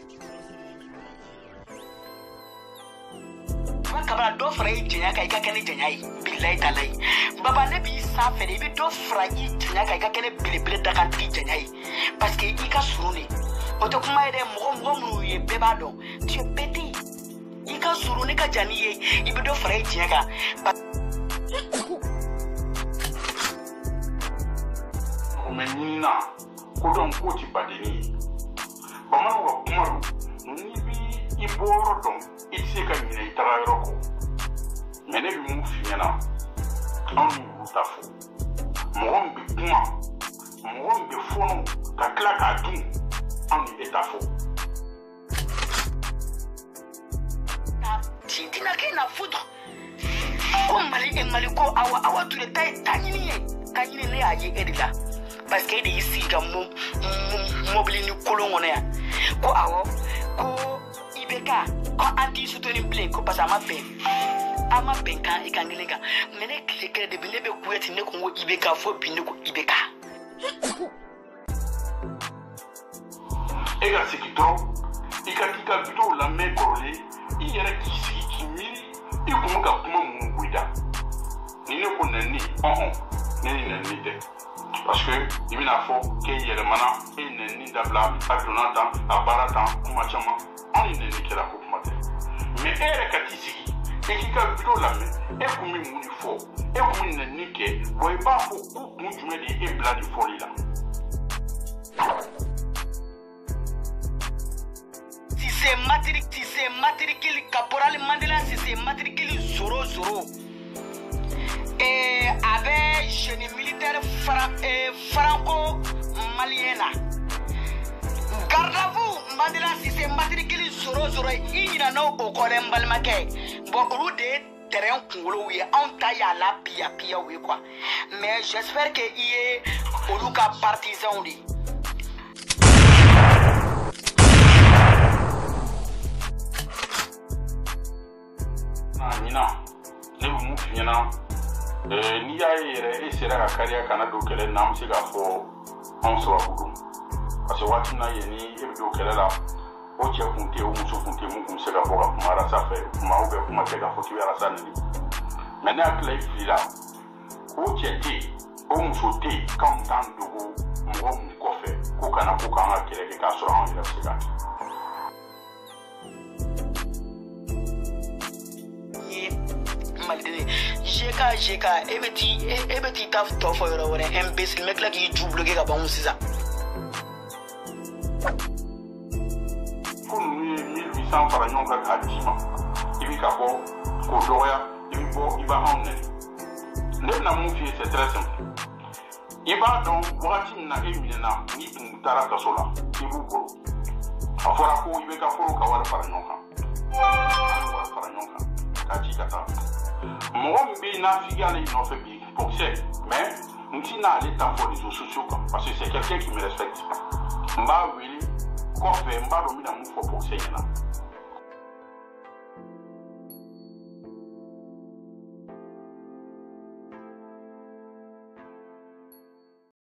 kabala do fra yi jenya kai ka kene jenya yi billahi talai baba ne bi sa fe ne bi do fra yi jenya kai ka kene bile da kan ti jenya yi parce que i ka surune o to kuma ide mo mu ye beba do tu es petit i ka surune ka jani ye i bi do fra yi jenya ka o menina ko don ko ti badeni bama wa kuma ni bi i boro don ici ka nyina itara yoroko mene bi mu fiena on mu tafu mo bi kuma mo bi fono ka klaka dun on etafo na tintina ke na foudre ko mali ko awa tu le tay tanini kanyini ne aje edila parce que de ici ga mobili ni kolongo ya ko awo ko ibeka ko anti soutenu plein ko parce ama ben kan e kan gelenga mene kile de bine be kuyati ne ko ibeka fo bine ko ibeka ega sikito ikatika bito la me korole iyere kisi kimiri ikumuka kuma munguida nine ko nani nani de parce que ibina fo ke yere mana e nani dabla adonata abarata kuma chama on ne nikela ko kuma de mais ere katisi ekika bito la me e kumi muni fo e kumi nani ke boy ba fo ku kunjume de e bladi folila si c'est matricule caporal Mandela si c'est matricule 00 et avec génie militaire franco maliena garde à vous Mandela si c'est matricule 00 il y a no au colem balmake bon au de terrain kungolo oui on taille à la pia oui quoi mais j'espère que il est au luka partisan lui. Nina ne mu fiena ni ya yere e sera ka kariya kana do kele na mu siga fo on so abudu parce que wati na yeni e do kele la o che kunte o mu so kunte mu kum siga fo ka kuma ra sa fe kuma o be kuma te ka fo ki ara sa ni mena akle fila o che ti o mu so ti kam tan do mo mu ko fe ko kana ko kana kele ke ka so ran ira siga Jeka ebeti taf tofo yoro wore imbécile mec là qui joue bloqué ka ba on ça pour nous 1800 par an ka adima ibi ka ko doya ibi bo iba onne le na mon fils c'est très simple iba donc wati na emina ni tara ka sola ibu bolo afora ko ibe ka foro ka wala par nyoka ka ti ka ta moi je suis pour ça, mais je suis allé dans les réseaux sociaux parce que c'est quelqu'un qui me respecte. Je suis allé dans les réseaux sociaux pour ça.